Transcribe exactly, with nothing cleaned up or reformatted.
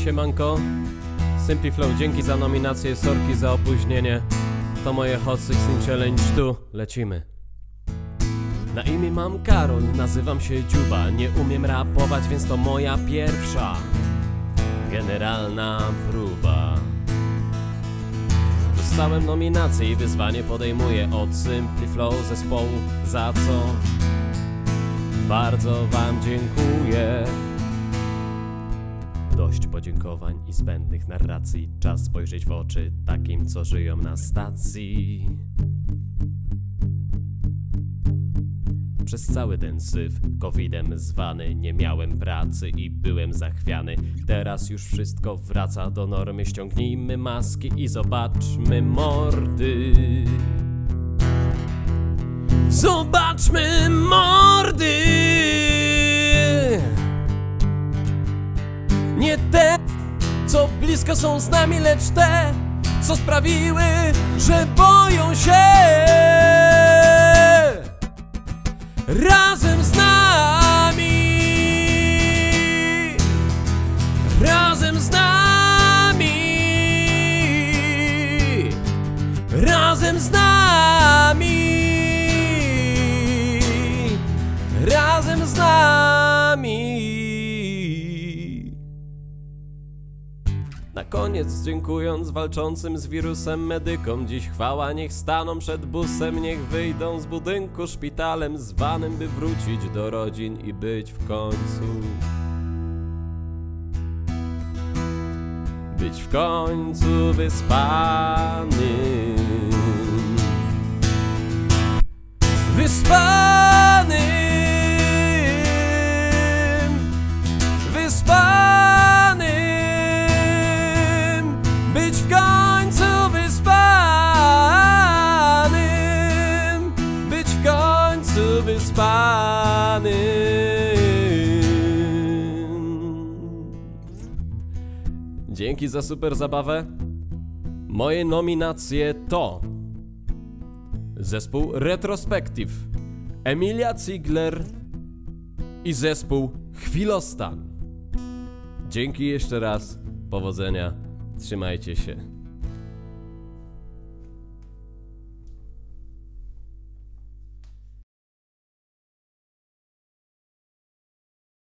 Siemanko, Simply Flow, dzięki za nominację, sorki za opóźnienie. To moje Hot sixteen Challenge, tu lecimy. Na imię mam Karol, nazywam się Dziuba. Nie umiem rapować, więc to moja pierwsza generalna próba. Dostałem nominację i wyzwanie podejmuję od Simply Flow zespołu, za co bardzo wam dziękuję. Dość podziękowań i zbędnych narracji, czas spojrzeć w oczy takim, co żyją na stacji. Przez cały ten syf, covidem zwany, nie miałem pracy i byłem zachwiany. Teraz już wszystko wraca do normy, ściągnijmy maski i zobaczmy mordy. Zobaczmy mordy! Nie te, co blisko są z nami, lecz te, co sprawiły, że boją się razem z nami, razem z nami, razem z nami, razem z nami. Na koniec dziękując walczącym z wirusem medykom, dziś chwała niech staną przed busem, niech wyjdą z budynku szpitalem zwanym, by wrócić do rodzin i być w końcu, być w końcu wyspanym, wyspanym, wyspanym. Być w końcu wyspanym, być w końcu wyspanym. Dzięki za super zabawę. Moje nominacje to zespół Retrospective, Emilia Ziegler i zespół Chwilostan. Dzięki jeszcze raz, powodzenia. Trzymajcie się.